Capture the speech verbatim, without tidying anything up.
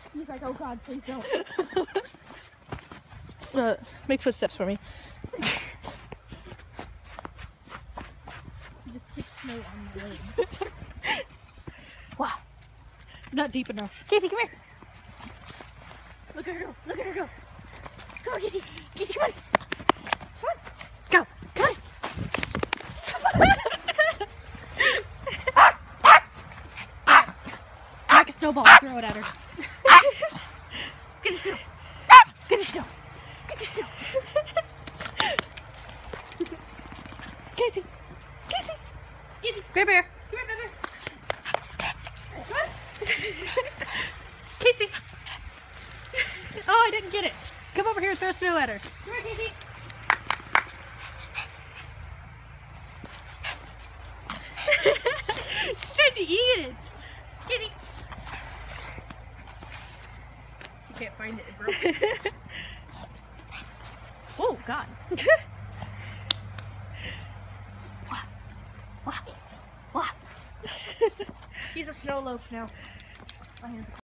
He's like, oh God, please don't. uh, make footsteps for me. Just kick snow on my leg. Wow. It's not deep enough. Casey, come here. Look at her go. Look at her go. Go, Casey. Casey, come on. Come on. Go. Come on. Knock a snowball, throw it at her. Get the snow. Get the snow. Get the snow. Casey. Casey. Casey. Bear Bear. Come here, baby. Casey. Oh, I didn't get it. Come over here and throw snow at her. Come here, Casey. She's trying to eat it. Casey. She can't find it. It broke. Oh, God. He's a snow loaf now. My hands are